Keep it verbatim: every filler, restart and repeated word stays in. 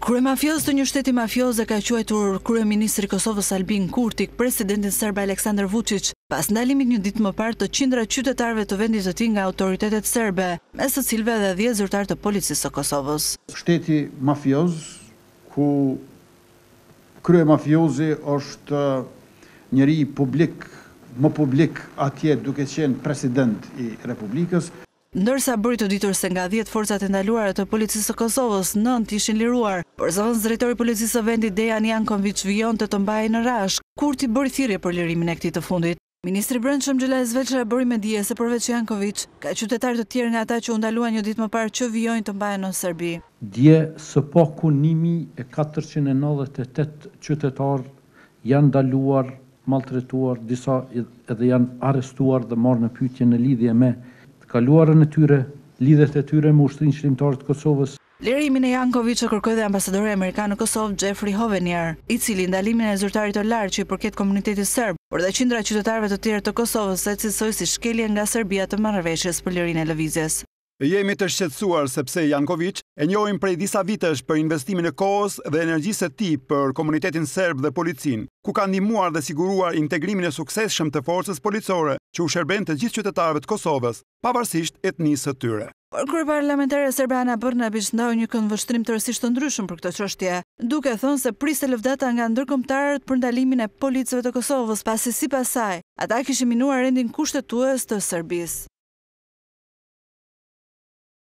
Kryemafios të një shteti mafioze ka quajtur kryeministri i Kosovës Albin Kurti presidentin serb Aleksandar Vučić pas ndalimit një ditë më parë të qindra qytetarëve të vendit të tij nga autoritetet serbe, mes të cilëve edhe dhjetë zyrtar të policisë së Kosovës. Shteti mafioz ku kryemafiozi është njëri publik, më publik atje duke qenë president i Republikës. Ndërsa bëri të ditur se nga dhjetë forcat e ndaluara të policisë së Kosovës, nëntë ishin liruar, por zakonisht drejtori i policisë së vendit Dejan Janković vijonte të mbahej në Rashk, Kurti bëri thirrje për lirimin e këtij të fundit. Ministri i Brendshëm Xhelal Zveçra bëri me dije se përveç Janković, ka qytetarë të tjerë nga ata që u ndaluan një ditë më parë që vijojnë të mbahej në Serbi. Dje së paku një mijë e katërqind e nëntëdhjetë e tetë qytetarë janë ndaluar, maltretuar, disa edhe janë arrestuar dhe marrë në pyetje në lidhje me kaluarën e tyre, lidhet e tyre me Ushtrinë Shërimtare të Kosovës. Lirimin e Janković e kërkoi dhe ambasadori amerikan në Kosovë Jeffrey Hovenier, i cili ndalimin e zyrtarit të lartë që i përket komunitetit serb, por dhe qindra qytetarëve të tjerë të Kosovës e cilësoi si shkelje nga Serbia të marrëveshjes për lirinë e lëvizjes. Jemi të shqetësuar sepse Janković e njohim prej disa vitesh për investimin e kohës dhe energjisë së tij për komunitetin serb dhe policinë, ku ka ndihmuar dhe siguruar integrimin e suksesshëm të forcës policore që u shërben të gjithë qytetarëve të Kosovës, pavarësisht etnisë së tyre. Por kryeparlamentare serbe Ana Brnabić ndau një këndvështrim tërësisht të ndryshëm për këtë çështje, duke thënë se priste lëvdata nga ndërkombëtarët për ndalimin e policëve të Kosovës, pasi sipas saj, ata kishin minuar rendin kushtetues të Serbisë.